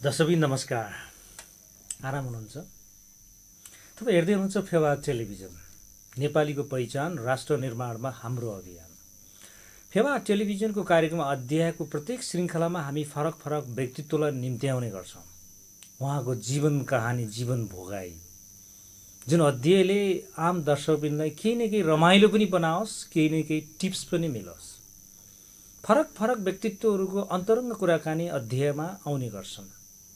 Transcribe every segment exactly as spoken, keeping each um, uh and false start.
दर्शकबिन नमस्कार, आराम हुनुहुन्छ? तपाईँ हेर्दै हुनुहुन्छ फेवा टेलिभिजन, नेपालीको पहिचान राष्ट्र निर्माणमा हाम्रो अभियान। फेवा टेलिभिजनको कार्यक्रम अध्यायको प्रत्येक श्रृङ्खलामा हामी फरक फरक व्यक्तित्वलाई निम्त्याउने गर्छौँ। उहाँको जीवन कहानी, जीवन भोगाई, जुन अध्यायले आम दर्शकबिनलाई केही न केही रमाइलो पनि बनाओस्, केही न केही टिप्स पनि मिलोस्। फरक फरक व्यक्तित्वहरूको अन्तरङ्ग कुराकानी अध्यायमा आउने गर्छन्।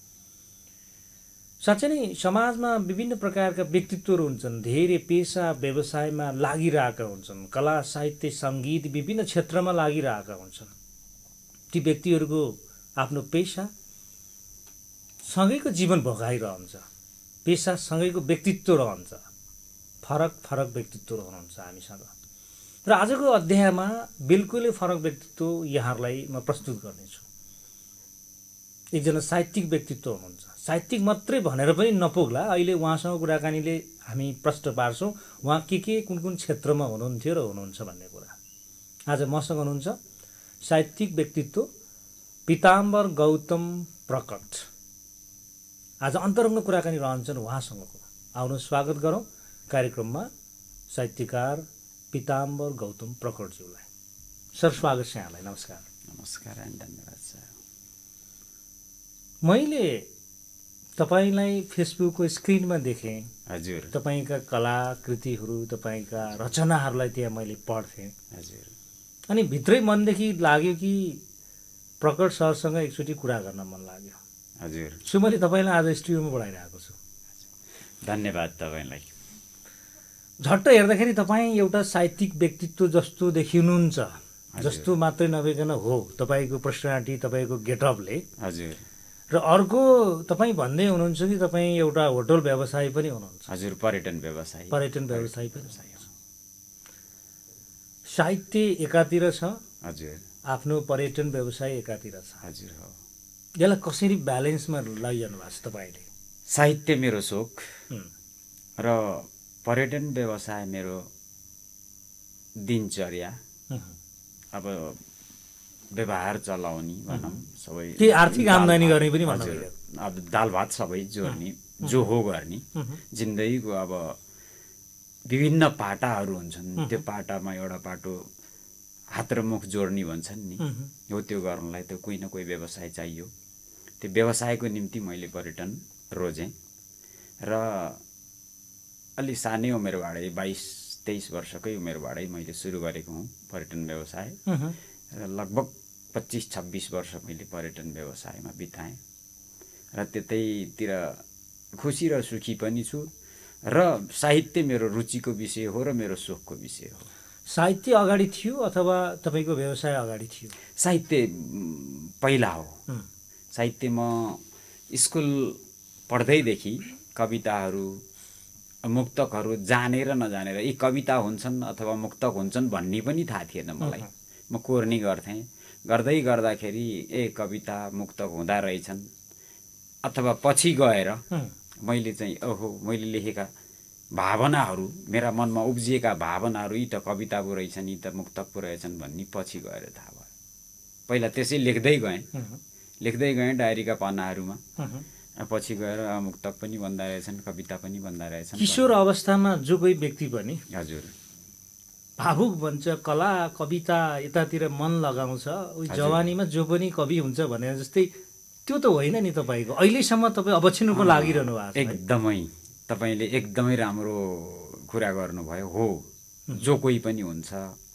साँच्चै नै समाजमा विभिन्न प्रकारका व्यक्तित्वहरू हुन्छन्। धेरै पेसा व्यवसायमा लागिरहेका हुन्छन्, कला साहित्य सङ्गीत विभिन्न क्षेत्रमा लागिरहेका हुन्छन्। ती व्यक्तिहरूको आफ्नो पेसा सँगैको जीवन भोगाइरहन्छ, पेसा सँगैको व्यक्तित्व रहन्छ। फरक फरक व्यक्तित्व हुनुहुन्छ हामीसँग। र आजको अध्यायमा बिल्कुलै फरक व्यक्तित्व यहाँहरूलाई म प्रस्तुत गर्नेछु। एकजना साहित्यिक व्यक्तित्व हुनुहुन्छ। साहित्यिक मात्रै भनेर पनि नपुग्ला, अहिले उहाँसँग कुराकानीले हामी प्रश्न पार्छौँ उहाँ के के कुन कुन क्षेत्रमा हुनुहुन्थ्यो र हुनुहुन्छ भन्ने कुरा। आज मसँग हुनुहुन्छ साहित्यिक व्यक्तित्व पीताम्बर गौतम प्रकट। आज अन्तरङ्ग कुराकानी रहन्छन् उहाँसँगको। आउनु स्वागत गरौँ कार्यक्रममा साहित्यकार पीताम्बर गौतम प्रकटज्यूलाई। सर, स्वागत छ यहाँलाई। नमस्कार। नमस्कार एन्ड धन्यवाद सर। मैले तपाईँलाई फेसबुकको स्क्रिनमा देखेँ। हजुर। तपाईँका कलाकृतिहरू, तपाईँका रचनाहरूलाई त्यहाँ मैले पढ्थेँ। हजुर। अनि भित्रै मनदेखि लाग्यो कि प्रकट सरसँग एकचोटि कुरा गर्न मन लाग्यो। हजुर। सो मैले तपाईँलाई आज स्टुडियोमा बोलाइरहेको छु। धन्यवाद तपाईँलाई। झट्ट हेर्दाखेरि तपाईँ एउटा साहित्यिक व्यक्तित्व जस्तो देखिनुहुन्छ, जस्तो मात्रै नभइकन हो तपाईँको पर्सनालिटी, तपाईँको गेटअपले। हजुर। र अर्को तपाईँ भन्दै हुनुहुन्छ कि तपाईँ एउटा होटल व्यवसायी पनि हुनुहुन्छ। हजुर, पर्यटन व्यवसायी। पर्यटन व्यवसायी पनि छ। साहित्य एकातिर छ, हजुर, आफ्नो पर्यटन व्यवसाय एकातिर छ। हजुर हो। यसलाई कसरी ब्यालेन्समा लैजानु भएको छ तपाईँले? साहित्य मेरो सोख र पर्यटन व्यवसाय मेरो दिनचर्या। अब व्यवहार चलाउने भनौँ, सबै के आर्थिक आम्दानी गर्ने पनि भन्नु। अब दाल भात सबै जोड्ने, जो हो गर्ने। जिन्दगीको अब विभिन्न पाटाहरू हुन्छन्, त्यो पाटामा एउटा पाटो हात र मुख जोड्ने भन्छन् नि, हो त्यो गर्नलाई त कोही न कोही व्यवसाय चाहियो। त्यो व्यवसायको निम्ति मैले पर्यटन रोजेँ र अलि सानै उमेरबाटै बाइस तेइस वर्षकै उमेरबाटै मैले सुरु गरेको हुँ पर्यटन व्यवसाय। र लगभग पच्चिस छब्बिस वर्ष मैले पर्यटन व्यवसायमा बिताएँ र त्यतैतिर खुसी र सुखी पनि छु। र साहित्य मेरो रुचिको विषय हो र मेरो सोखको विषय हो। साहित्य अगाडि थियो अथवा तपाईँको व्यवसाय अगाडि थियो? साहित्य पहिला हो। साहित्य म स्कुल पढ्दैदेखि कविताहरू, मुक्तकहरू जानेर नजानेर यी कविता हुन्छन् अथवा मुक्तक हुन्छन् भन्ने पनि थाहा थिएन मलाई। म कोर्ने गर्थेँ। गर्दै गर्दाखेरि ए कविता मुक्तक हुँदा रहेछन्, अथवा पछि गएर मैले चाहिँ ओहो मैले लेखेका भावनाहरू, मेरा मनमा उब्जिएका भावनाहरू यी त कविता पो रहेछन्, यी त मुक्तक पो रहेछन् भन्ने पछि गएर थाहा भयो। पहिला त्यसै लेख्दै गएँ, लेख्दै गएँ डायरीका पन्नाहरूमा। पछि गएर मुक्तक पनि भन्दा रहेछन्, कविता पनि भन्दा रहेछन्। किशोर अवस्थामा जो कोही व्यक्ति पनि हजुर भावुक बन्छ, कला कविता यतातिर मन लगाउँछ, जवानीमा जो पनि कवि हुन्छ भनेर जस्तै त्यो त होइन नि तपाईँको। अहिलेसम्म तपाईँ अवक्षिणको लागिरहनु भएको छ। एकदमै तपाईँले एकदमै राम्रो कुरा गर्नुभयो। हो, जो कोही पनि हुन्छ,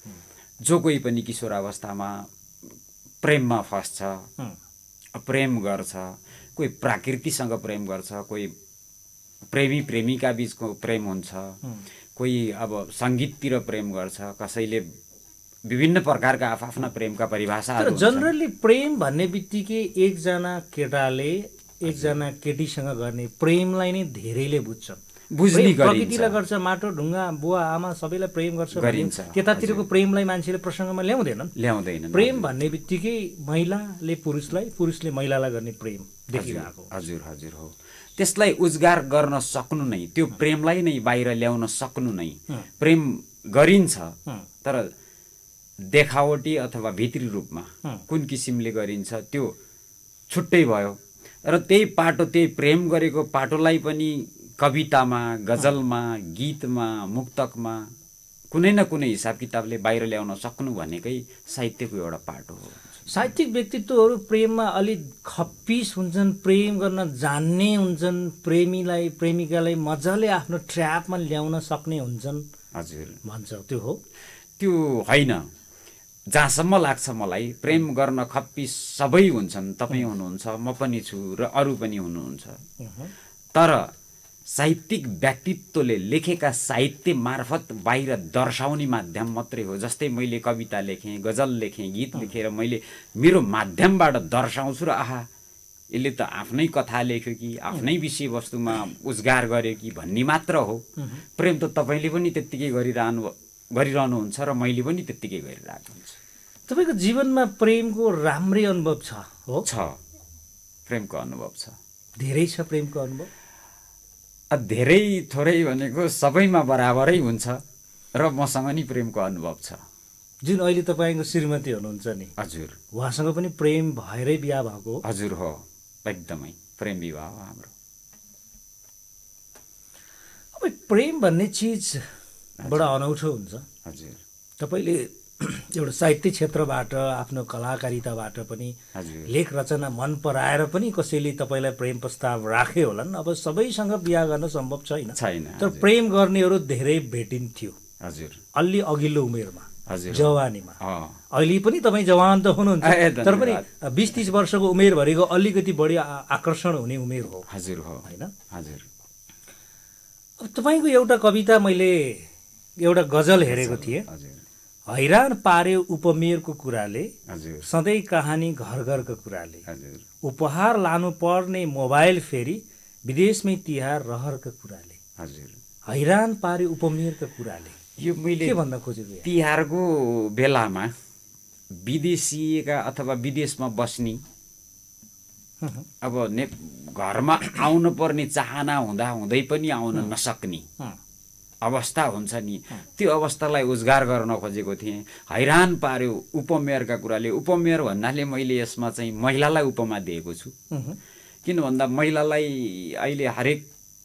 जो कोही पनि किशोर अवस्थामा प्रेममा फस्छ, प्रेम गर्छ। कोही प्रकृतिसँग प्रेम गर्छ, कोही प्रेमी प्रेमिका बीचको प्रेम हुन्छ, कोही अब सङ्गीततिर प्रेम गर्छ, कसैले विभिन्न प्रकारका आफ्ना प्रेमका परिभाषाहरू हुन्छन्। जनरली प्रेम भन्ने बित्तिकै एकजना केटाले एकजना केटीसँग गर्ने प्रेमलाई नै धेरैले बुझ्छन्। बुझ्ने गरिन्छ। प्रकृतिलाई गर्छ, माटो ढुङ्गा बुवा आमा सबैलाई प्रेम गर्छ गरिन्छ। त्यतातिरको प्रेमलाई मान्छेले प्रसङ्गमा ल्याउँदैनन् ल्याउँदैनन् प्रेम भन्ने बित्तिकै महिलाले पुरुषलाई, पुरुषले महिलालाई गर्ने प्रेम देखिरहेको। हजुर हजुर हो। त्यसलाई उजागर गर्न सक्नु नै, त्यो प्रेमलाई नै बाहिर ल्याउन सक्नु नै प्रेम गरिन्छ। तर देखावटी अथवा भित्री रूपमा कुन किसिमले गरिन्छ त्यो छुट्टै भयो। र त्यही पाटो त्यही प्रेम गरेको पाटोलाई पनि कवितामा गजलमा गीतमा मुक्तकमा कुनै न कुनै हिसाब किताबले बाहिर ल्याउन सक्नु भनेकै साहित्यको एउटा पाटो हो। साहित्यिक व्यक्तित्वहरू प्रेममा अलिक खप्पिस हुन्छन्, प्रेम गर्न जान्ने हुन्छन्, प्रेमीलाई प्रेमिकालाई मजाले आफ्नो ट्र्यापमा ल्याउन सक्ने हुन्छन्। हजुर भन्छ त्यो हो? त्यो होइन, जहाँसम्म लाग्छ मलाई प्रेम गर्न खप्पिस सबै हुन्छन्। तपाईँ हुनुहुन्छ, म पनि छु र अरू पनि हुनुहुन्छ। तर साहित्यिक व्यक्तित्वले लेखेका साहित्य मार्फत बाहिर दर्शाउने माध्यम मात्रै हो। जस्तै मैले कविता लेखेँ, गजल लेखेँ, गीत लेखेर मैले मेरो माध्यमबाट दर्शाउँछु र आहा यसले त आफ्नै कथा लेख्यो कि आफ्नै विषयवस्तुमा उजगार गर्यो कि भन्ने मात्र हो। प्रेम त तपाईँले पनि त्यत्तिकै गरिरहनु गरिरहनुहुन्छ र मैले पनि त्यत्तिकै गरिरहेको हुन्छु। तपाईँको जीवनमा प्रेमको राम्रै अनुभव छ? हो, छ, प्रेमको अनुभव छ। धेरै छ प्रेमको अनुभव? धेरै थोरै भनेको सबैमा बराबरै हुन्छ र मसँग नि प्रेमको अनुभव छ। जुन अहिले तपाईँको श्रीमती हुनुहुन्छ नि, हजुर, उहाँसँग पनि प्रेम भएरै बिहा भएको? हजुर हो, एकदमै प्रेम विवाह हो हाम्रो। अब प्रेम भन्ने चिज बडा अनौठो हुन्छ। हजुर, तपाईँले एउटा साहित्य क्षेत्रबाट आफ्नो कलाकारिताबाट पनि लेख रचना मन पराएर पनि कसैले तपाईँलाई प्रेम प्रस्ताव राखे होलान्। अब सबैसँग बिहा गर्न सम्भव छैन छैन तर प्रेम गर्नेहरू धेरै भेटिन्थ्यो। हजुर, अलि अघिल्लो उमेरमा, हजुर, जवानीमा। अहिले पनि तपाईँ जवान त हुनुहुन्छ तर पनि बिस तीस वर्षको उमेरभरिको अलिकति बढी आकर्षण हुने उमेर हो। हजुर हो, होइन? हजुर। अब तपाईँको एउटा कविता मैले एउटा गजल हेरेको थिएँ। हैरान पार्यो उपमेयरको कुराले, सधैँ कहानी घर घरको कुराले, उपहार लानु पर्ने मोबाइल फेरि विदेशमै तिहार रहरको कुराले। हैरान पार्यो उपमेयरको कुराले। यो मैले के भन्न खोजेको? तिहारको बेलामा विदेशिएका अथवा विदेशमा बस्ने अब ने घरमा आउनु पर्ने चाहना हुँदा हुँदै पनि आउन नसक्ने अवस्था हुन्छ नि, त्यो अवस्थालाई उजगार गर्न खोजेको थिएँ। हैरान पार्यो उपमेयरका कुराले। उपमेयर भन्नाले मैले यसमा चाहिँ महिलालाई उपमा दिएको छु। किन भन्दा महिलालाई अहिले हरेक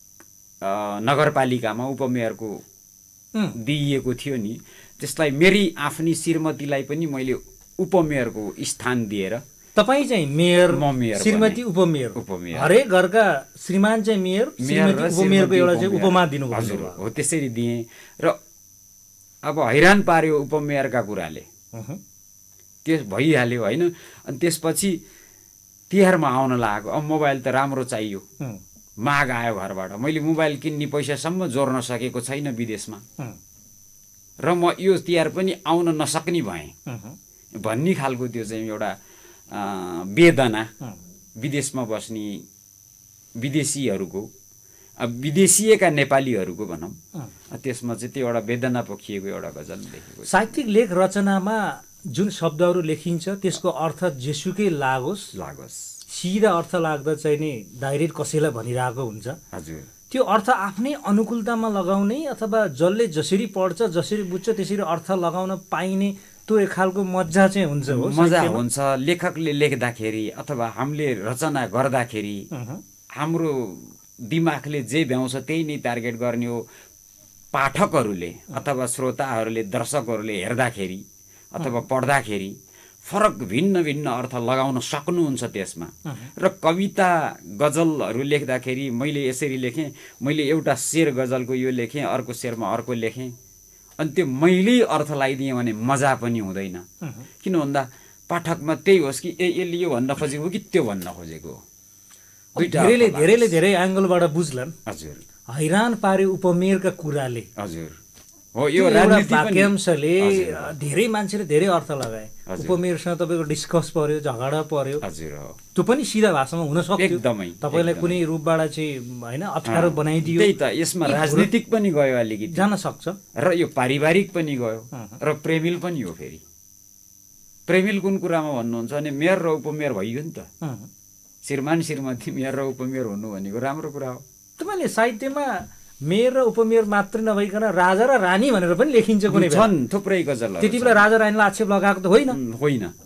नगरपालिकामा उपमेयरको दिइएको थियो नि, त्यसलाई मेरी आफ्नी श्रीमतीलाई पनि मैले उपमेयरको स्थान दिएर। तपाईँ चाहिँ मेयर, श्रीमती उपमेयर, उपमेयर, हरेक घरका श्रीमान चाहिँ मेयर, श्रीमती उपमेयरको एउटा चाहिँ उपमा दिनुभयो। हो, त्यसरी दिएँ। र अब हैरान पार्यो उपमेयरका कुराले, त्यस भइहाल्यो होइन। अनि त्यसपछि तिहारमा आउन लागेको, अब मोबाइल त राम्रो चाहियो, माग आयो घरबाट। मैले मोबाइल किन्ने पैसासम्म जोड्न सकेको छैन विदेशमा र म यो तिहार पनि आउन नसक्ने भएँ भन्ने खालको त्यो चाहिँ एउटा वेदना विदेशमा बस्ने विदेशीहरूको, विदेशिएका नेपालीहरूको भनौँ, त्यसमा चाहिँ त्यो एउटा वेदना पोखिएको एउटा गजल लेखेको। साहित्यिक लेख रचनामा जुन शब्दहरू लेखिन्छ त्यसको अर्थ जेसुकै लागोस् लागोस् सिधा अर्थ लाग्दा चाहिँ नि डाइरेक्ट कसैलाई भनिरहेको हुन्छ। हजुर, त्यो अर्थ आफ्नै अनुकूलतामा लगाउने अथवा जसले जसरी पढ्छ जसरी बुझ्छ त्यसरी अर्थ लगाउन पाइने त्यो एक खालको मजा चाहिँ हुन्छ। हो, मजा हुन्छ। लेखकले लेख्दाखेरि अथवा हामीले रचना गर्दाखेरि हाम्रो दिमागले जे भ्याउँछ त्यही नै टार्गेट गर्ने हो। पाठकहरूले अथवा श्रोताहरूले, दर्शकहरूले हेर्दाखेरि अथवा पढ्दाखेरि फरक भिन्न भिन्न अर्थ लगाउन सक्नुहुन्छ त्यसमा। र कविता गजलहरू लेख्दाखेरि मैले यसरी लेखेँ, मैले एउटा शेर गजलको यो लेखेँ, अर्को शेरमा अर्को लेखेँ, अनि त्यो मैले अर्थ लगाइदिएँ भने मजा पनि हुँदैन। किन भन्दा पाठकमा त्यही होस् कि ए यसले यो भन्न खोजेको कि त्यो भन्न खोजेको हो। धेरैले धेरैले धेरै एङ्गलबाट बुझ्लान्। हजुर, हैरान पार्यो उपमेयरका कुराले। हजुर हो, यो राजनीति वाक्यांशले धेरै मान्छेले धेरै अर्थ लगाए। उपमेयरसँग तपाईँको डिस्कस पर्यो, झगडा पर्यो। हजुर हो, त्यो पनि सिधा भाषामा हुन सक्यो। एकदमै तपाईँलाई कुनै रूपबाट चाहिँ होइन अप्ठ्यारो बनाइदियो। त्यही त, यसमा राजनीतिक पनि गयो अलिकति, जान सक्छ। र यो पारिवारिक पनि गयो र प्रेमिल पनि हो। फेरि प्रेमिल कुन कुरामा भन्नुहुन्छ भने मेयर र उपमेयर भइयो नि त। श्रीमान श्रीमती मेयर र उपमेयर हुनु भनेको राम्रो कुरा हो। तपाईँले साहित्यमा मेयर र उपमेयर मात्रै नभइकन राजा र रानी भनेर पनि लेखिन्छ कुनै छन्, थुप्रै गजलहरू। त्यति बेला राजा रानीलाई आक्षेप लगाएको त होइन? होइन,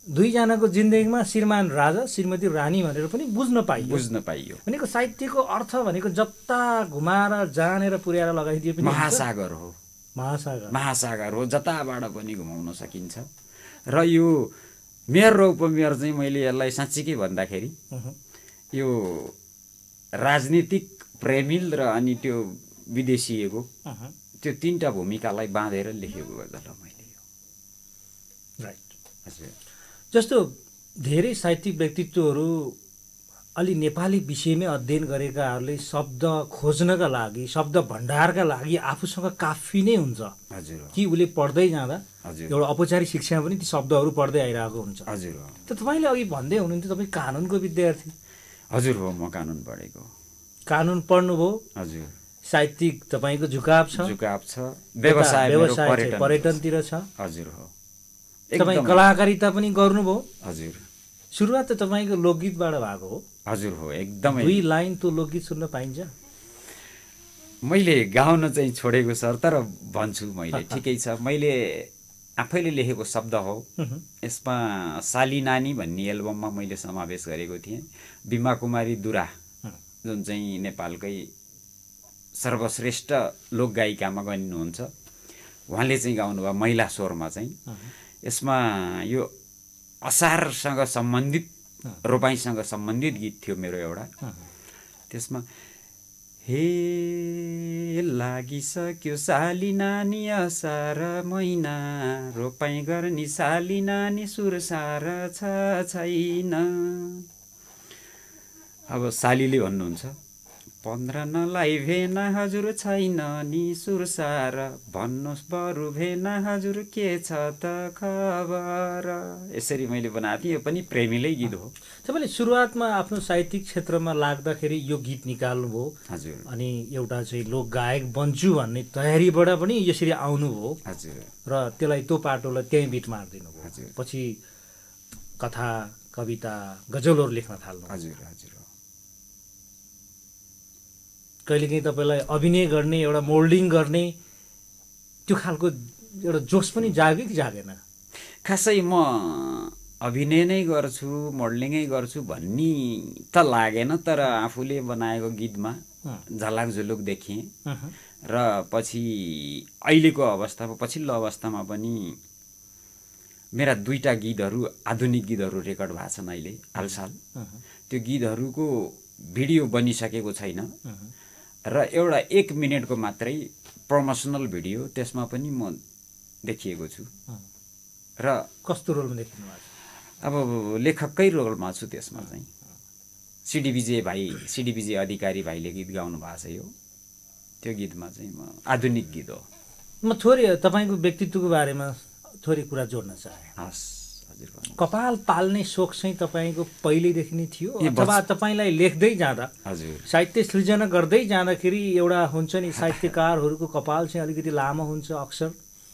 दुईजनाको जिन्दगीमा श्रीमान राजा श्रीमती रानी भनेर पनि बुझ्न पाइयो बुझ्न पाइयो भनेको साहित्यको अर्थ भनेको जता घुमाएर जानेर पुर्याएर लगाइदिए पनि महासागर हो महासागर महासागर हो जताबाट पनि घुमाउन सकिन्छ। र यो मेयर र उपमेयर चाहिँ मैले यसलाई साँच्चीकै भन्दाखेरि यो राजनीतिक प्रेमिल र अनि त्यो विदेशीको त्यो तीनटा भूमिकालाई बाँधेर लेखेको गजल हो मैले यो। राइट। हजुर। जस्तो धेरै साहित्यिक व्यक्तित्वहरू अलि नेपाली विषयमै अध्ययन गरेकाहरूले शब्द खोज्नका लागि शब्द भण्डारका लागि आफूसँग काफी नै हुन्छ। हजुर। कि उसले पढ्दै जाँदा हजुर एउटा औपचारिक शिक्षामा पनि ती शब्दहरू पढ्दै आइरहेको हुन्छ। हजुर। त तपाईँले अघि भन्दै हुनुहुन्थ्यो तपाईँ कानुनको विद्यार्थी। हजुर हो, म कानुन पढेको। कानुन पढ्नुभयो। हजुर। साहित्यिक तपाईँको झुकाव छ। झुकाव छ। व्यवसाय व्यवसाय पर्यटन पर्यटनतिर छ। हजुर हो। तपाईँ कलाकारिता पनि गर्नुभयो। हजुर। सुरुवात त तपाईँको लोकगीतबाट भएको हो। हजुर हो, एकदमै। दुई लाइन त्यो लोकगीत सुन्न पाइन्छ? मैले गाउन चाहिँ छोडेको सर, तर भन्छु मैले। ठिकै छ, मैले आफैले लेखेको शब्द हो। यसमा साली नानी भन्ने एल्बममा मैले समावेश गरेको थिएँ। बिमा कुमारी दुरा जुन चाहिँ नेपालकै सर्वश्रेष्ठ लोकगायिकामा गनिनुहुन्छ, उहाँले चाहिँ गाउनुभयो महिला स्वरमा चाहिँ। यसमा यो असारसँग सम्बन्धित रोपाइँसँग सम्बन्धित गीत थियो मेरो एउटा। त्यसमा हे लागिसक्यो साली नानी असार महिना, रोपाइँ गर्ने साली नानी सुरसार छ छैन। अब सालीले भन्नुहुन्छ पन्ध्र नलाई भेना हजुर छैन नि सुरसार, भन्नुहोस् बरु भेना हजुर के छ त खबर। यसरी मैले बनाएको थिएँ। यो पनि प्रेमीलै गीत हो। तपाईँले सुरुवातमा आफ्नो साहित्यिक क्षेत्रमा लाग्दाखेरि यो गीत निकाल्नुभयो। हजुर। अनि एउटा चाहिँ लोक गायक बन्छु भन्ने तयारीबाट पनि यसरी आउनुभयो। हजुर। र त्यसलाई त्यो पाटोलाई त्यहीँ बिट मारिदिनु भयो। हजुर। पछि कथा कविता गजलहरू लेख्न थाल्नु। हजुर। हजुर। कहिलेकाहीँ तपाईँलाई अभिनय गर्ने एउटा मोल्डिङ गर्ने त्यो खालको एउटा जोस पनि जाग्यो कि जागेन? खासै म अभिनय नै गर्छु मोडलिङै गर्छु भन्ने त लागेन, तर आफूले बनाएको गीतमा झलाक झुलुक देखेँ। र पछि अहिलेको अवस्थामा पछिल्लो अवस्थामा पनि मेरा दुईटा गीतहरू आधुनिक गीतहरू रेकर्ड भएको छन् अहिले हालसाल। त्यो गीतहरूको भिडियो बनिसकेको छैन र एउटा एक मिनटको मात्रै प्रमोसनल भिडियो त्यसमा पनि म देखिएको छु। र कस्तो रोलमा देखिनु भएको छ? अब लेखककै रोलमा छु त्यसमा चाहिँ। सिडी विजय भाइ सिडी विजय अधिकारी भाइले गीत गाउनु भएको छ। यो त्यो गीतमा चाहिँ म आधुनिक गीत हो। म थोरै तपाईँको व्यक्तित्वको बारेमा थोरै कुरा जोड्न चाहेँ। हस् हजुर। कपाल पाल्ने सोख चाहिँ तपाईँको पहिल्यैदेखि नै थियो अथवा तपाईँलाई लेख्दै जाँदा हजुर साहित्य सृजना गर्दै जाँदाखेरि एउटा हुन्छ नि साहित्यकारहरूको कपाल चाहिँ अलिकति लामो हुन्छ अक्सर?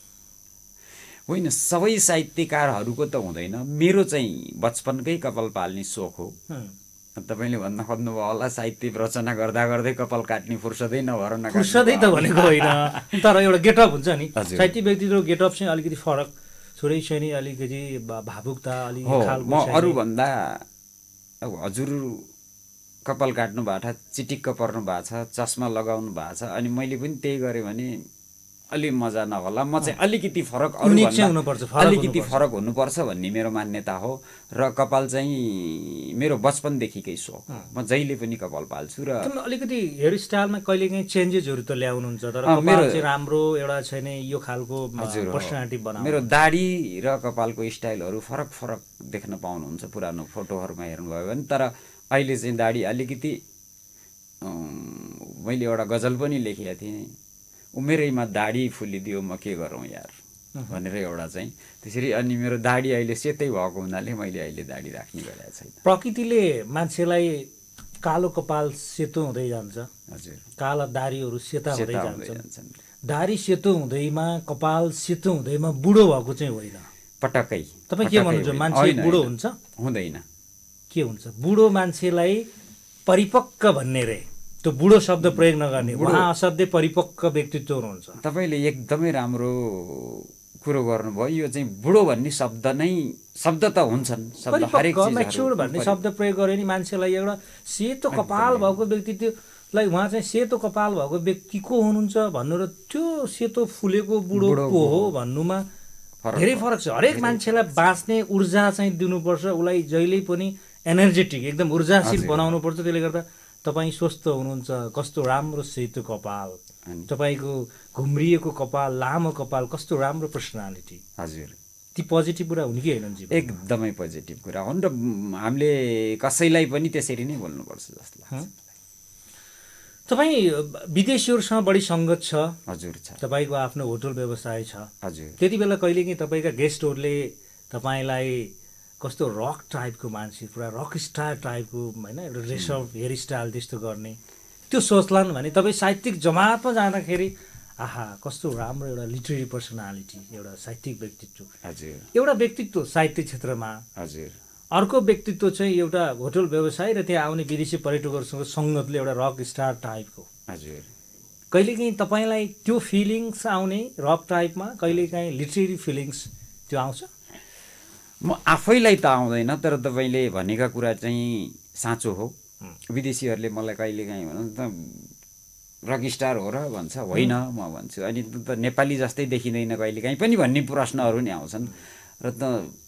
होइन, सबै साहित्यकारहरूको त हुँदैन। मेरो चाहिँ बचपनकै कपाल पाल्ने सोख हो। तपाईँले भन्न खोज्नुभयो होला साहित्य रचना गर्दा गर्दै कपाल काट्ने फुर्सदै नभएर नकाट्नु। फुर्सदै त भनेको होइन, तर एउटा गेटअप हुन्छ नि। साहित्य व्यक्तित्व गेटअप चाहिँ अलिकति फरक, छोरै छैन, अलिकति भावुकता अलि खालको। म अरूभन्दा अब हजुर कपाल काट्नु भएको छ, चिटिक्क पर्नु भएको छ, चस्मा लगाउनु भएको छ, अनि मैले पनि त्यही गरेँ भने अलि मजा नहोला। म चाहिँ अलिकति फरक अलिकति फरक हुनुपर्छ भन्ने मेरो मान्यता हो। र कपाल चाहिँ मेरो बचपनदेखिकै सोख। म जहिले पनि कपाल पाल्छु। र अलिकति हेयर स्टाइलमा कहिलेकाहीँ चेन्जेसहरू त ल्याउनुहुन्छ, तर कपाल चाहिँ राम्रो एउटा छैन यो खालको पर्सनालिटी बनाउनु। मेरो दाढी र कपालको स्टाइलहरू फरक फरक देख्न पाउनुहुन्छ पुरानो फोटोहरूमा हेर्नुभयो भने। तर अहिले चाहिँ दाढी अलिकति मैले एउटा गजल पनि लेखेको थिएँ, उमेरैमा दाढी फुलिदियो म के गरौँ यार भनेर एउटा चाहिँ त्यसरी। अनि मेरो दाढी अहिले सेतै भएको हुनाले मैले अहिले दाढी राख्ने गरेको छैन। प्रकृतिले मान्छेलाई कालो कपाल सेतो हुँदै जान्छ। हजुर। काला दाढीहरू सेता हुँदै जान्छन्। दाढी सेतो हुँदैमा कपाल सेतो हुँदैमा बुढो भएको चाहिँ होइन पटक्कै। तपाईँ के भन्नुहुन्छ? मान्छे बुढो हुन्छ? हुँदैन। के हुन्छ? बुढो मान्छेलाई परिपक्व भन्ने रे, त्यो बुढो शब्द प्रयोग नगर्ने। उहाँ असाध्यै परिपक्व व्यक्तित्व हुनुहुन्छ। तपाईँले एकदमै राम्रो कुरो गर्नुभयो यो चाहिँ बुढो भन्ने शब्द नै शब्द त हुन्छन् शब्द हरेक परिपक्व म्याच्योर भन्ने शब्द प्रयोग गर्यो नि मान्छेलाई एउटा सेतो कपाल भएको व्यक्तित्वलाई उहाँ चाहिँ सेतो कपाल भएको व्यक्ति को हुनुहुन्छ भन्नु र त्यो सेतो फुलेको बुढो को हो भन्नुमा धेरै फरक छ। हरेक मान्छेलाई बाँच्ने ऊर्जा चाहिँ दिनुपर्छ, उसलाई जहिले पनि एनर्जेटिक एकदम ऊर्जाशील बनाउनु पर्छ। त्यसले गर्दा तपाईँ स्वस्थ हुनुहुन्छ, कस्तो राम्रो सेतो कपाल, तपाईँको घुम्रिएको कपाल, लामो कपाल, कस्तो राम्रो पर्सनालिटी। हजुर, ती पोजिटिभ कुरा हुने कि होइन जीवन? एकदमै पोजिटिभ कुरा हो र हामीले कसैलाई पनि त्यसरी नै बोल्नुपर्छ जस्तो लाग्छ। तपाईँ विदेशीहरूसँग बढी सङ्गत छ। हजुर छ। तपाईँको आफ्नो होटल व्यवसाय छ। हजुर। त्यति बेला कहिलेकाहीँ तपाईँका गेस्टहरूले तपाईँलाई कस्तो रक टाइपको मान्छे, पुरा रक स्टार टाइपको होइन, एउटा रेसअप हेयर स्टाइल त्यस्तो गर्ने त्यो सोच्लान् भने तपाईँ साहित्यिक जमातमा जाँदाखेरि आहा कस्तो राम्रो एउटा लिटरेरी पर्सनालिटी, एउटा साहित्यिक व्यक्तित्व। हजुर। एउटा व्यक्तित्व साहित्य क्षेत्रमा। हजुर। अर्को व्यक्तित्व चाहिँ एउटा होटल व्यवसाय र त्यहाँ आउने विदेशी पर्यटकहरूसँग सङ्गतले एउटा रक स्टार टाइपको। हजुर। कहिलेकाहीँ तपाईँलाई त्यो फिलिङ्स आउने रक टाइपमा, कहिलेकाहीँ लिटरेरी फिलिङ्स त्यो आउँछ? म आफैलाई त आउँदैन, तर तपाईँले भनेका कुरा चाहिँ साँचो हो। विदेशीहरूले मलाई कहिलेकाहीँ भनौँ त रक स्टार हो र भन्छ, होइन म भन्छु, अनि त नेपाली जस्तै देखिँदैन कहिलेकाहीँ पनि भन्ने प्रश्नहरू नि आउँछन्। र त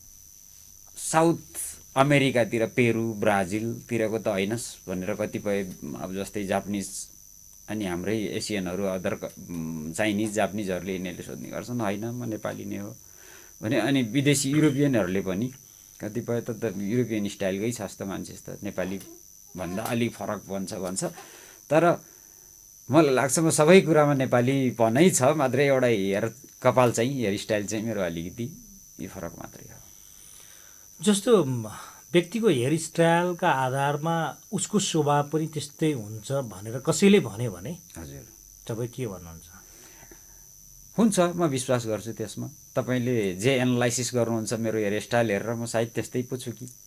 साउथ अमेरिकातिर, पेरु ब्राजिलतिरको त होइनस् भनेर कतिपय अब जस्तै जापानिज अनि हाम्रै एसियनहरू अदर चाइनिज जापानिजहरूले यिनीहरूले सोध्ने गर्छन्, होइन म नेपाली नै हो भने। अनि विदेशी युरोपियनहरूले पनि कतिपय त युरोपियन स्टाइलकै छ जस्तो मान्छे त नेपाली भन्दा अलिक फरक बन्छ भन्छ। तर मलाई लाग्छ म सबै कुरामा नेपालीपनै छ, मात्रै एउटा हेयर कपाल चाहिँ हेयर स्टाइल चाहिँ मेरो अलिकति यो फरक मात्रै हो। जस्तो व्यक्तिको हेयर स्टाइलका आधारमा उसको स्वभाव पनि त्यस्तै हुन्छ भनेर कसैले भन्यो भने हजुर तपाईँ के भन्नुहुन्छ? हुन्छ, म विश्वास गर्छु त्यसमा। तपाईँले जे एनालाइसिस गर्नुहुन्छ मेरो हेयर स्टाइल हेरेर म सायद त्यस्तै पो छु कि।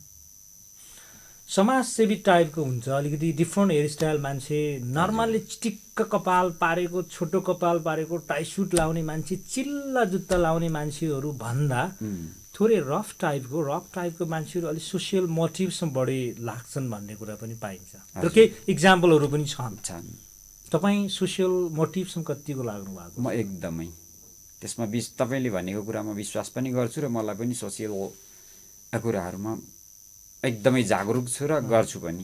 समाजसेवी टाइपको हुन्छ, अलिकति डिफ्रेन्ट हेयर स्टाइल मान्छे, नर्मल्ली चिटिक्क कपाल पारेको, छोटो कपाल पारेको, टाई सुट लाउने मान्छे, चिल्ला जुत्ता लाउने मान्छेहरू भन्दा थोरै रफ टाइपको रफ टाइपको मान्छेहरू अलिक सोसियल मोटिभसँग बढी लाग्छन् भन्ने कुरा पनि पाइन्छ। र केही इक्जाम्पलहरू पनि छन्। तपाईँ सोसियल मोटिभसँग कतिको लाग्नु भएको? म एकदमै त्यसमा विश तपाईँले भनेको कुरामा विश्वास पनि गर्छु र मलाई पनि सोसियल कुराहरूमा एकदमै जागरुक छु र गर्छु पनि।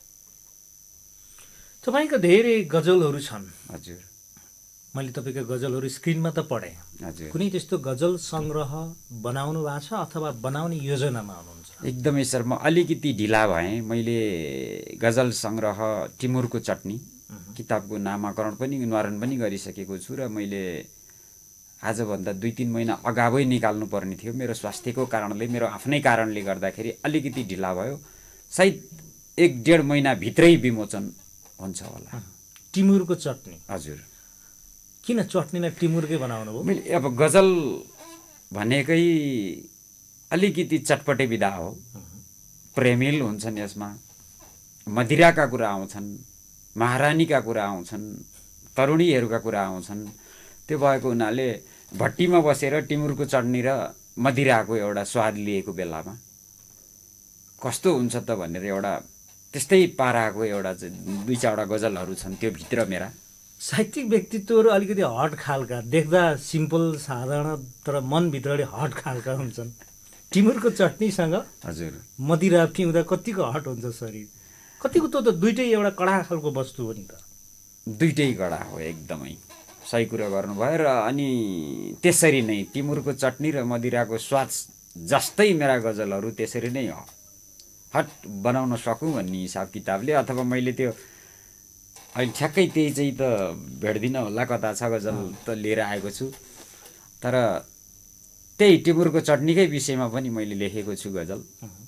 तपाईँका धेरै गजलहरू छन्। हजुर। मैले तपाईँका गजलहरू स्क्रिनमा त पढेँ। हजुर। कुनै त्यस्तो गजल सङ्ग्रह बनाउनु भएको छ अथवा बनाउने योजनामा हुनुहुन्छ? एकदमै सर, म अलिकति ढिला भएँ। मैले गजल सङ्ग्रह टिमुरको चटनी किताबको नामाकरण पनि निवारण पनि गरिसकेको छु र मैले आजभन्दा दुई तिन महिना अगावै निकाल्नु पर्ने थियो। मेरो स्वास्थ्यको कारणले, मेरो आफ्नै कारणले गर्दाखेरि अलिकति ढिला भयो। सायद एक डेढ महिनाभित्रै विमोचन हुन्छ होला। टिमुरको चटनी? हजुर। किन चटनीलाई टिमुरकै बनाउनु भयो? मैले अब गजल भनेकै अलिकति चटपटे विधा हो, प्रेमिल हुन्छन् यसमा, मदिराका कुरा आउँछन्, महारानीका कुरा आउँछन्, तरुणीहरूका कुरा आउँछन्। त्यो भएको हुनाले भट्टीमा बसेर टिमुरको चटनी र मदिराको एउटा स्वाद लिएको बेलामा कस्तो हुन्छ त भनेर एउटा त्यस्तै पाराको एउटा दुई चारवटा गजलहरू छन् त्यो भित्र मेरा। साहित्यिक व्यक्तित्वहरू अलिकति हट खालका, देख्दा सिम्पल साधारण तर मनभित्रले हट खालका हुन्छन्। टिमुरको चटनीसँग हजुर मदिरा पिउँदा कतिको हट हुन्छ शरीर? कतिको त दुइटै एउटा कडा खालको वस्तु हो नि त। दुइटै कडा हो, एकदमै सही कुरा गर्नुभयो। र अनि त्यसरी नै टिमुरको चटनी र मदिराको स्वाद जस्तै मेरा गजलहरू त्यसरी नै हो, हट बनाउन सकौँ भन्ने हिसाब किताबले। अथवा मैले त्यो अहिले ठ्याक्कै त्यही चाहिँ त भेट्दिनँ होला, कता छ गजल त लिएर आएको छु। तर त्यही टिमुरको चटनीकै विषयमा पनि मैले लेखेको छु गजल,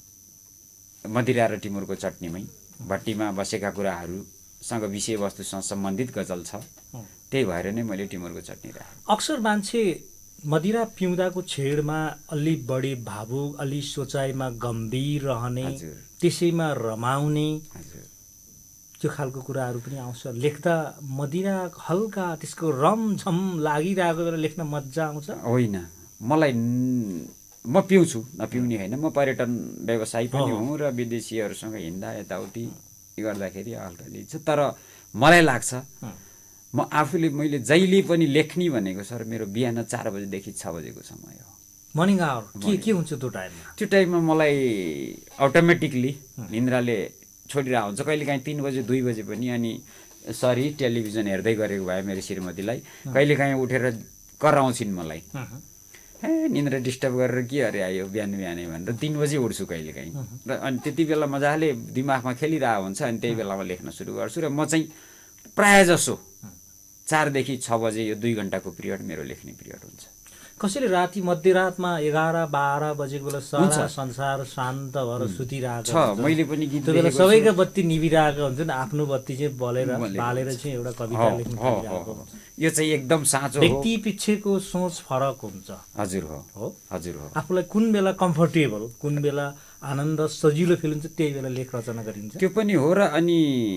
मदिरा र टिमुरको चटनीमै भट्टीमा बसेका कुराहरूसँग विषयवस्तुसँग सम्बन्धित गजल छ। त्यही भएर नै मैले टिमुरको चटनी राखेँ। अक्सर मान्छे मदिरा पिउँदाको छेडमा अलि बढी भावुक, अलि सोचाइमा गम्भीर रहने, त्यसैमा रमाउने, त्यो खालको कुराहरू पनि आउँछ लेख्दा मदिरा हल्का त्यसको रमझम लागिरहेको बेला लेख्न मजा आउँछ होइन मलाई म पिउँछु नपिउने होइन म पर्यटन व्यवसायी पनि हुँ र विदेशीहरूसँग हिँड्दा यताउति गर्दाखेरि हल्का लिन्छ तर मलाई लाग्छ म आफूले मैले जहिले पनि लेख्ने भनेको सर मेरो बिहान चार बजेदेखि छ बजेको समय हो मर्निङ आवर के के हुन्छ त्यो टाइममा त्यो टाइममा मलाई अटोमेटिकली निन्द्राले छोडिरहेको हुन्छ कहिलेकाहीँ तिन बजे दुई बजे पनि अनि सरी टेलिभिजन हेर्दै गरेको भए मेरो श्रीमतीलाई कहिलेकाहीँ उठेर कराउँछिन् मलाई ए निन्द्रा डिस्टर्ब गरेर के अरे आयो बिहान बिहानै भनेर तिन बजी उठ्छु कहिलेकाहीँ र अनि त्यति बेला मजाले दिमागमा खेलिरहेको हुन्छ अनि त्यही बेलामा लेख्न सुरु गर्छु र म चाहिँ प्रायः जसो चारदेखि छ बजे यो दुई घन्टाको पिरियड मेरो लेख्ने पिरियड हुन्छ कसैले राति मध्यरातमा एघार बाह्र बजेको बेला सारा संसार शान्त भएर सुतिरहेको छ मैले पनि गीत त्यो बेला सबैका बत्ती निभिरहेको हुन्छ नि आफ्नो बत्ती चाहिँ बलेर बालेर चाहिँ एउटा कविता लेख्न थालिरहेको यो चाहिँ एकदम साँचो हो व्यक्ति पिछेको सोच फरक हुन्छ हजुर हो हो हजुर हो आफूलाई कुन बेला कम्फर्टेबल कुन बेला आनन्द सजिलो फिल हुन्छ त्यही बेला लेख रचना गरिन्छ त्यो पनि हो र अनि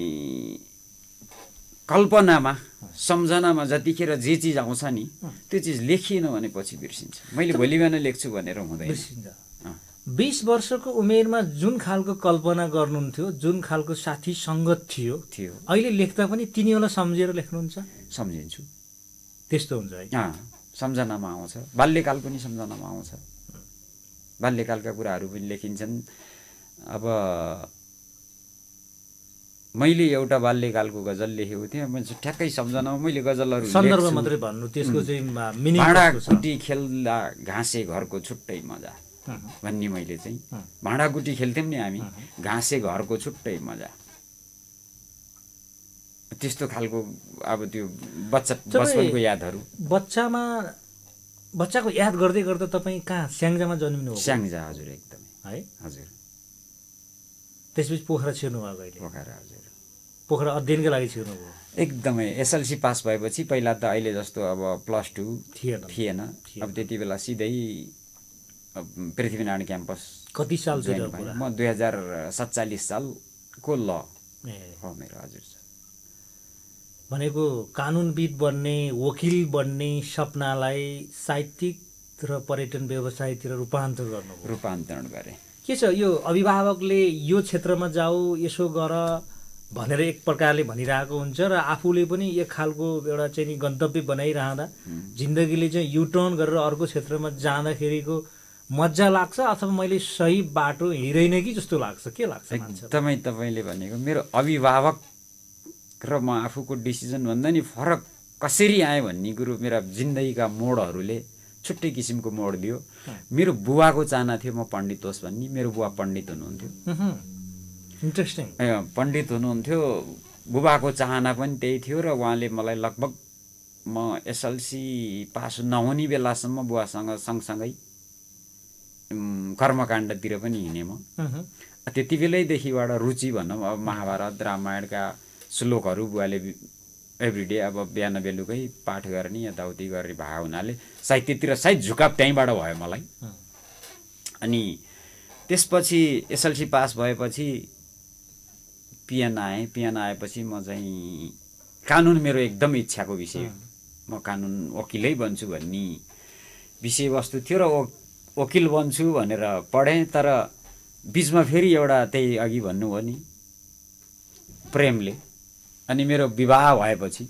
कल्पनामा सम्झनामा जतिखेर जे चिज आउँछ नि त्यो चिज लेखिएन भने पछि बिर्सिन्छ मैले भोलि बिहान लेख्छु भनेर हुँदैन बिर्सिन्छ बीस वर्षको उमेरमा जुन खालको कल्पना गर्नुहुन्थ्यो जुन खालको साथी सङ्गत थियो थियो अहिले लेख्दा पनि तिनीहरूलाई सम्झेर लेख्नुहुन्छ सम्झिन्छु त्यस्तो हुन्छ है सम्झनामा आउँछ बाल्यकाल पनि सम्झनामा आउँछ बाल्यकालका कुराहरू पनि लेखिन्छन् अब मैले एउटा बाल्यकालको गजल लेखेको थिएँ मान्छे ठ्याक्कै सम्झनामा मैले गजलहरू सन्दर्भ मात्रै भन्नु त्यसको चाहिँ मिनिङ भाँडाकुटी खेल्दा घाँसे घरको छुट्टै मजा भन्ने मैले चाहिँ भाँडाकुटी खेल्थ्यौँ नि हामी घाँसे घरको छुट्टै मजा त्यस्तो खालको अब त्यो बच्चा बचपनको यादहरू बच्चामा बच्चाको याद गर्दै गर्दा तपाईँ कहाँ स्याङ्जामा जन्मिनु हो स्याङ्जा हजुर एकदमै है हजुर त्यसपछि पोखरा छिर्नु भयो अहिले पोखरा हजुर पोखरा अध्ययनकै लागि छिर्नु भयो एकदमै एसएलसी पास भएपछि पहिला त अहिले जस्तो अब प्लस टू थिएन थिएन अब त्यति बेला सिधै पृथ्वीनारायण क्याम्पस कति साल म दुई हजार सत्तालिस सालको ल हो मेरो हजुर भनेको कानुनविद बन्ने वकिल बन्ने सपनालाई साहित्यिक र पर्यटन व्यवसायतिर रूपान्तरण गर्नु रूपान्तरण गरे के छ यो अभिभावकले यो क्षेत्रमा जाऊ यसो गर भनेर एक प्रकारले भनिरहेको हुन्छ र आफूले पनि एक खालको एउटा चाहिँ नि गन्तव्य बनाइरहँदा जिन्दगीले चाहिँ युटर्न गरेर अर्को क्षेत्रमा जाँदाखेरिको मजा लाग्छ अथवा मैले सही बाटो हिँडिरहेन कि जस्तो लाग्छ के लाग्छ एकदमै तपाईँले भनेको मेरो अभिभावक र म आफूको डिसिजन भन्दा नि फरक कसरी आएँ भन्ने कुरो मेरा जिन्दगीका मोडहरूले छुट्टै किसिमको मोड दियो मेरो बुवाको चाहना थियो म पण्डित होस् भन्ने मेरो बुवा पण्डित हुनुहुन्थ्यो इन्ट्रेस्टिङ पण्डित हुनुहुन्थ्यो बुबाको चाहना पनि त्यही थियो र उहाँले मलाई लगभग म एसएलसी पास नहुने बेलासम्म बुवासँग सँगसँगै कर्मकाण्डतिर पनि हिँडेँ म त्यति बेलैदेखिबाट रुचि भनौँ अब महाभारत रामायणका श्लोकहरू बुवाले एभ्रिडे अब बिहान बेलुकै पाठ गर्ने यताउति गर्ने भए हुनाले साहित्यतिर सायद झुकाव त्यहीँबाट भयो मलाई अनि त्यसपछि एसएलसी पास भएपछि पिएन आएँ पिएन आएपछि म चाहिँ कानुन मेरो एकदम इच्छाको विषय म कानुन वकिलै बन्छु भन्ने विषयवस्तु थियो र वकिल बन्छु भनेर पढेँ तर बिचमा फेरि एउटा त्यही अघि भन्नु हो नि प्रेमले अनि मेरो विवाह भएपछि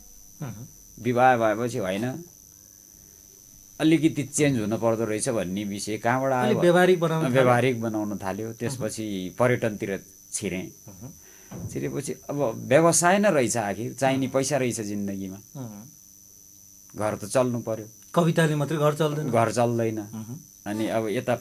विवाह भएपछि होइन अलिकति चेन्ज हुन पर्दो रहेछ भन्ने विषय कहाँबाट आयो व्यवहारिक बनाउन व्यवहारिक बनाउन थाल्यो त्यसपछि पर्यटनतिर छिरेँ छिरेपछि अब व्यवसाय नै रहेछ आखिर चाहिने पैसा रहेछ जिन्दगीमा घर त चल्नु पर्यो कविताले मात्रै घर चल्दैन घर चल्दैन अनि अब यता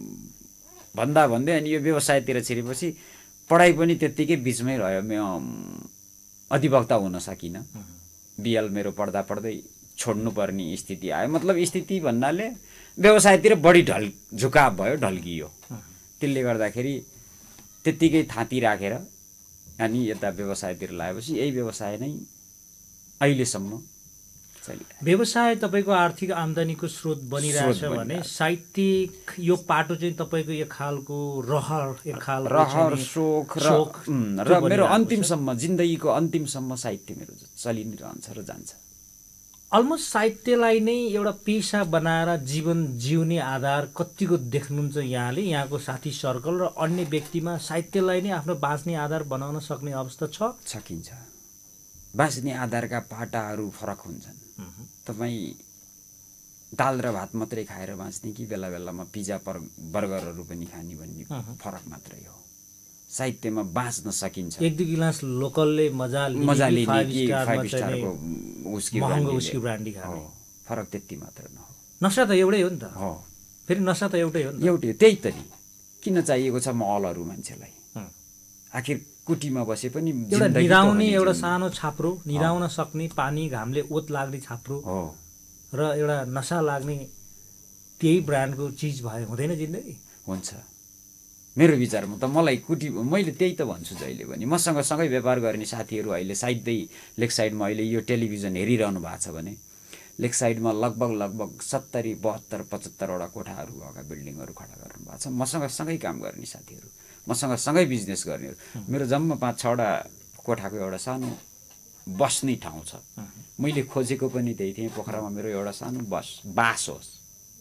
भन्दा भन्दै अनि यो व्यवसायतिर छिरेपछि पढाइ पनि त्यत्तिकै बिचमै रह्यो म अधिवक्ता हुन सकिनँ बिएल मेरो पढ्दा पढ्दै छोड्नु पर्ने स्थिति आयो मतलब स्थिति भन्नाले व्यवसायतिर बढी ढल झुकाव भयो ढल्कियो त्यसले गर्दाखेरि त्यत्तिकै थाँती राखेर अनि यता व्यवसायतिर लगाएपछि यही व्यवसाय नै अहिलेसम्म चलिरहेको व्यवसाय तपाईँको आर्थिक आम्दानीको स्रोत बनिरहेछ भने साहित्यिक यो पाटो चाहिँ तपाईँको एक खालको रहर एक खालको रहर शोक र मेरो अन्तिमसम्म जिन्दगीको अन्तिमसम्म साहित्य मेरो चलि नै रहन्छ र जान्छ। अलमोस्ट साहित्यलाई नै एउटा पेसा बनाएर जीवन जिउने आधार कतिको देख्नुहुन्छ यहाँले, यहाँको साथी सर्कल र अन्य व्यक्तिमा साहित्यलाई नै आफ्नो बाँच्ने आधार बनाउन सक्ने अवस्था छ? सकिन्छ। बाँच्ने आधारका पाटाहरू फरक हुन्छन्। तपाईँ दाल र भात मात्रै खाएर बाँच्ने कि बेला बेलामा पिज्जा पर बर्गरहरू पनि खाने भन्ने फरक मात्रै हो। साहित्यमा बाँच्न सकिन्छ। एक दुई गिलास लोकलले मजाले मजाले फाइभ स्टारको उस्की महँगो उस्की ब्रान्डी खाने फरक त्यति मात्र न हो। नसा त एउटै हो नि त। हो, फेरि नसा त एउटै हो नि। एउटै, त्यही त नि। किन चाहिएको छ महलहरू मान्छेलाई? आखिर कुटीमा बसे पनि एउटा निराउने एउटा सानो छाप्रो, निराउन सक्ने पानी घामले ओत लाग्ने छाप्रो हो र एउटा नसा लाग्ने त्यही ब्रान्डको चिज भए हुँदैन जिन्दगी? हुन्छ। मेरो विचारमा त मलाई कुटी मैले त्यही त भन्छु जहिले पनि। मसँग सँगै व्यापार गर्ने साथीहरू अहिले साइडै लेक साइडमा अहिले यो टेलिभिजन हेरिरहनु भएको छ भने लेक साइडमा लगभग लगभग सत्तरी बहत्तर पचहत्तरवटा कोठाहरू भएका बिल्डिङहरू खडा गर्नु भएको छ। मसँग सँगै काम गर्ने साथीहरू, मसँग सँगै बिजनेस गर्नेहरू। मेरो जम्मा पाँच छवटा कोठाको एउटा सानो बस्ने ठाउँ छ। मैले खोजेको पनि त्यही थिएँ, पोखरामा मेरो एउटा सानो बस बास होस्,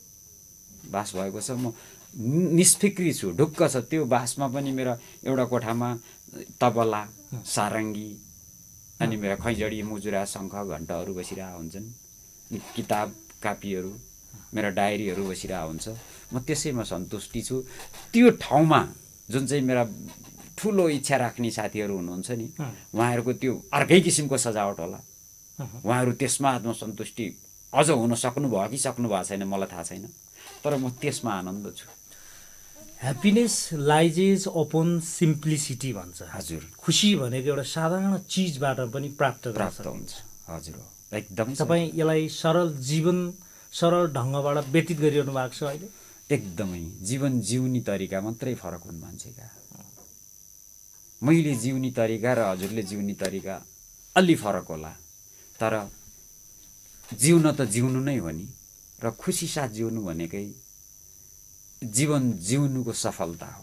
बास भएको छ। म निष्फिक्री छु, ढुक्क छ। त्यो बासमा पनि मेरो एउटा कोठामा तबला, सारङ्गी, अनि मेरा खैँजडी, मुजुरा, शङ्ख, घण्टहरू बसिरहेको हुन्छन्। किताब कापीहरू, मेरा डायरीहरू बसिरहेको हुन्छ। म त्यसैमा सन्तुष्टि छु। त्यो ठाउँमा जुन चाहिँ मेरा ठुलो इच्छा राख्ने साथीहरू हुनुहुन्छ नि, उहाँहरूको त्यो अर्कै किसिमको सजावट होला। उहाँहरू त्यसमा आत्मसन्तुष्टि अझ हुन सक्नुभयो कि सक्नु भएको छैन मलाई थाहा छैन, तर म त्यसमा आनन्द छु। ह्याप्पिनेस लाइजेज अपन सिम्प्लिसिटी भन्छ। हजुर, खुसी भनेको एउटा साधारण चिजबाट पनि प्राप्त प्राप्त हुन्छ। हजुर, एकदम। तपाईँ यसलाई सरल जीवन सरल ढङ्गबाट व्यतीत गरिरहनु भएको छ अहिले? एकदमै। जीवन जिउने तरिका मात्रै फरक हुन् मान्छेका। मैले जिउने तरिका र हजुरले जिउने तरिका अलि फरक होला, तर जिउन त जिउनु नै हो नि। र खुसी साथ जिउनु भनेकै जीवन जिउनुको सफलता हो।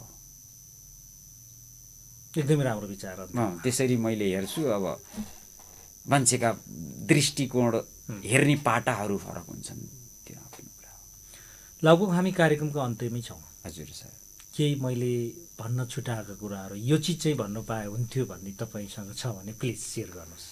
एकदमै राम्रो विचार। त्यसरी मैले हेर्छु। अब मान्छेका दृष्टिकोण हेर्ने पाटाहरू फरक हुन्छन्, त्यो आफ्नो कुरा हो। लगभग हामी कार्यक्रमको अन्त्यमै छौँ। हजुर सर, केही मैले भन्न छुटाएका कुराहरू यो चिज चाहिँ भन्नु पाए हुन्थ्यो भन्ने तपाईँसँग छ भने प्लिज सेयर गर्नुहोस्।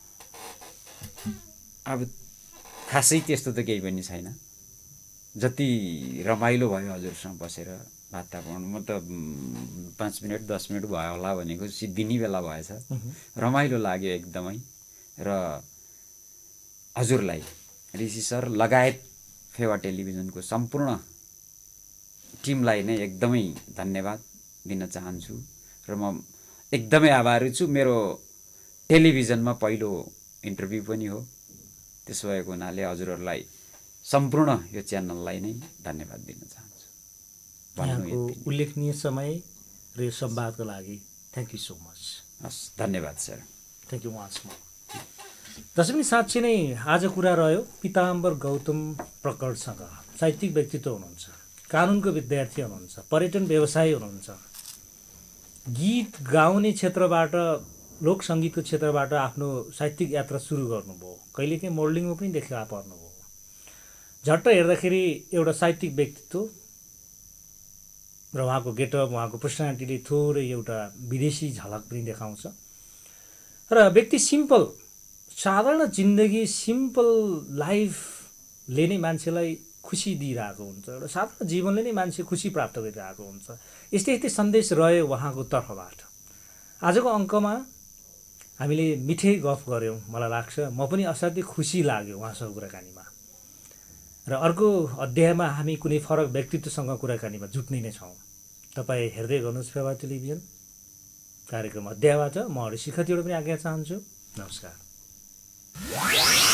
अब खासै त्यस्तो त केही पनि छैन। जति रमाइलो भयो हजुरसँग बसेर बात पाउनु, म त पाँच मिनट दस मिनट भयो होला भनेको सिद्धिने बेला भएछ। रमाइलो लाग्यो एकदमै। र हजुरलाई, ऋषि सर लगायत फेवा टेलिभिजनको सम्पूर्ण टिमलाई नै एकदमै धन्यवाद दिन चाहन्छु। र म एकदमै आभारी छु। मेरो टेलिभिजनमा पहिलो इन्टरभ्यू पनि हो। त्यसो भएको हुनाले हजुरहरूलाई सम्पूर्ण यो च्यानललाई नै धन्यवाद दिन चाहन्छु। यहाँको उल्लेखनीय समय र यो संवादको लागि थ्याङ्क यू सो मच। हस्, धन्यवाद sir. Thank you once more. दर्शक साँच्चै नै आज कुरा रह्यो पिताम्बर गौतम प्रकटसँग। साहित्यिक व्यक्तित्व हुनुहुन्छ, कानुनको विद्यार्थी हुनुहुन्छ, पर्यटन व्यवसायी हुनुहुन्छ, गीत गाउने क्षेत्रबाट लोक सङ्गीतको क्षेत्रबाट आफ्नो साहित्यिक यात्रा सुरु गर्नुभयो। कहिलेकाहीँ मोडलिङमा पनि देखा पर्नुभयो। झट्ट हेर्दाखेरि एउटा साहित्यिक व्यक्तित्व र उहाँको गेटअप, उहाँको पर्सनालिटीले थोरै एउटा विदेशी झलक पनि देखाउँछ। र व्यक्ति सिम्पल, साधारण जिन्दगी, सिम्पल लाइफले नै मान्छेलाई खुसी दिइरहेको हुन्छ। एउटा साधारण जीवनले नै मान्छे खुसी प्राप्त गरिरहेको हुन्छ। यस्तै यस्तै सन्देश रह्यो उहाँको तर्फबाट। आजको अङ्कमा हामीले मिठै गफ गऱ्यौँ, मलाई लाग्छ। म पनि असाध्यै खुसी लाग्यो उहाँसँग कुराकानीमा। र अर्को अध्यायमा हामी कुनै फरक व्यक्तित्वसँग कुराकानीमा जुट्ने नै छौँ। तपाईँ हेर्दै गर्नुहोस् फेवा टेलिभिजन। कार्यक्रम अध्यायबाट म ऋषि खतिवडा पनि आज्ञा चाहन्छु। नमस्कार।